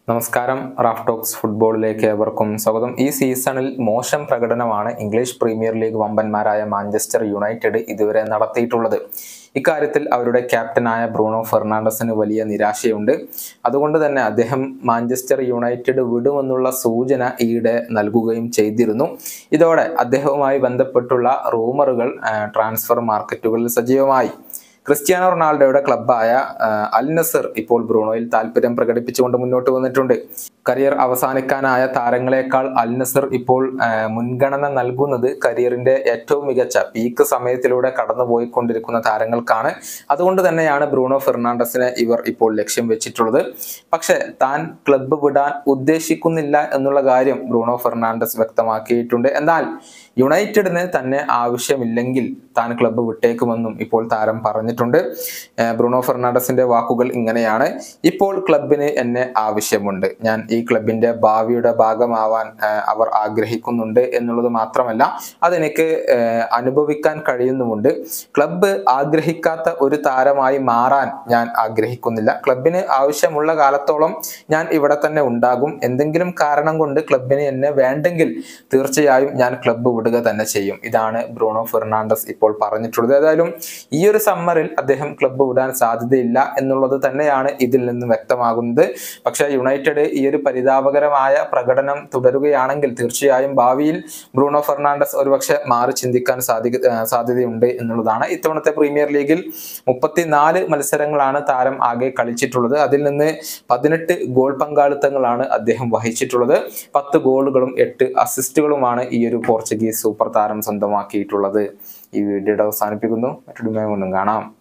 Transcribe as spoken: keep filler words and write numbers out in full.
നമസ്കാരം, Raf talks ഫുട്ബോളിലേക്ക് ഏവർക്കും സ്വാഗതം. ഈ സീസണിൽ മോശം പ്രകടനമാണ് ഇംഗ്ലീഷ് പ്രീമിയർ ലീഗ് വമ്പന്മാരായ മാഞ്ചസ്റ്റർ യുണൈറ്റഡ് ഇതുവരെ നടത്തിയിട്ടുള്ളത്. ഇക്കാര്യത്തിൽ അവരുടെ ക്യാപ്റ്റനായ ബ്രൂണോ ഫെർണാണ്ടസിന് വലിയ നിരാശയുണ്ട്. അതുകൊണ്ട് തന്നെ അദ്ദേഹം മാഞ്ചസ്റ്റർ യുണൈറ്റഡ് വിടുമെന്നുള്ള സൂചന ഈയിടെ നൽകുകയും ചെയ്തിരുന്നു. ഇതോടെ അദ്ദേഹവുമായി ബന്ധപ്പെട്ടുള്ള റൂമറുകൾ ട്രാൻസ്ഫർ മാർക്കറ്റുകളിൽ സജീവമായി. ക്രിസ്ത്യാനോ റൊണാൾഡോയുടെ ക്ലബ്ബായ അൽ നസർ ഇപ്പോൾ ബ്രൂണോയിൽ താല്പര്യം പ്രകടിപ്പിച്ചുകൊണ്ട് മുന്നോട്ട് വന്നിട്ടുണ്ട്. കരിയർ അവസാനിക്കാനായ താരങ്ങളെക്കാൾ അൽ നസർ ഇപ്പോൾ മുൻഗണന നൽകുന്നത് കരിയറിന്റെ ഏറ്റവും മികച്ച പീക്ക് സമയത്തിലൂടെ കടന്നുപോയിക്കൊണ്ടിരിക്കുന്ന താരങ്ങൾക്കാണ്. അതുകൊണ്ട് തന്നെയാണ് ബ്രൂണോ ഫെർണാണ്ടസിനെ ഇവർ ഇപ്പോൾ ലക്ഷ്യം വെച്ചിട്ടുള്ളത്. പക്ഷെ താൻ ക്ലബ്ബ് വിടാൻ ഉദ്ദേശിക്കുന്നില്ല എന്നുള്ള കാര്യം ബ്രൂണോ ഫെർണാണ്ടസ് വ്യക്തമാക്കിയിട്ടുണ്ട്. എന്നാൽ യുണൈറ്റഡിന് തന്നെ ആവശ്യമില്ലെങ്കിൽ താൻ ക്ലബ്ബ് വിട്ടേക്കുമെന്നും ഇപ്പോൾ താരം പറഞ്ഞിട്ടുണ്ട്. ബ്രൂണോ ഫെർണാണ്ടസിന്റെ വാക്കുകൾ ഇങ്ങനെയാണ്: ഇപ്പോൾ ക്ലബിന് എന്നെ ആവശ്യമുണ്ട്. ഞാൻ ഈ ക്ലബിന്റെ ഭാവിയുടെ ഭാഗമാവാൻ അവർ ആഗ്രഹിക്കുന്നുണ്ട് എന്നുള്ളത് മാത്രമല്ല, അതെനിക്ക് അനുഭവിക്കാൻ കഴിയുന്നുമുണ്ട്. ക്ലബ്ബ് ആഗ്രഹിക്കാത്ത ഒരു താരമായി മാറാൻ ഞാൻ ആഗ്രഹിക്കുന്നില്ല. ക്ലബിന് ആവശ്യമുള്ള കാലത്തോളം ഞാൻ ഇവിടെ തന്നെ ഉണ്ടാകും. എന്തെങ്കിലും കാരണം കൊണ്ട് ക്ലബിന് എന്നെ വേണ്ടെങ്കിൽ തീർച്ചയായും ഞാൻ ക്ലബ്ബ് വിടുക തന്നെ ചെയ്യും. ഇതാണ് ബ്രൂണോ ഫെർണാണ്ടസ് ഇപ്പോൾ പറഞ്ഞിട്ടുള്ളത്. ഏതായാലും ഈ ഒരു സമ്മറിൽ അദ്ദേഹം ക്ലബ്ബ് വിടാൻ സാധ്യതയില്ല എന്നുള്ളത് തന്നെയാണ് ഇതിൽ നിന്ന് വ്യക്തമാകുന്നത്. പക്ഷെ യുണൈറ്റഡ് ഈ ഒരു പരിതാപകരമായ പ്രകടനം തുടരുകയാണെങ്കിൽ തീർച്ചയായും ഭാവിയിൽ ബ്രൂണോ ഫെർണാണ്ടസ് ഒരുപക്ഷെ മാറി ചിന്തിക്കാൻ സാധിക സാധ്യതയുണ്ട് എന്നുള്ളതാണ്. ഇത്തവണത്തെ പ്രീമിയർ ലീഗിൽ മുപ്പത്തിനാല് മത്സരങ്ങളാണ് താരം ആകെ കളിച്ചിട്ടുള്ളത്. അതിൽ നിന്ന് പതിനെട്ട് ഗോൾ പങ്കാളിത്തങ്ങളാണ് അദ്ദേഹം വഹിച്ചിട്ടുള്ളത്. പത്ത് ഗോളുകളും എട്ട് അസിസ്റ്റുകളുമാണ് ഈ ഒരു പോർച്ചുഗീസ് സൂപ്പർ താരം സ്വന്തമാക്കിയിട്ടുള്ളത്. ഈ വീഡിയോയുടെ അവസാനിപ്പിക്കുന്നു. മറ്റൊരു വീഡിയോയിൽ കാണാം.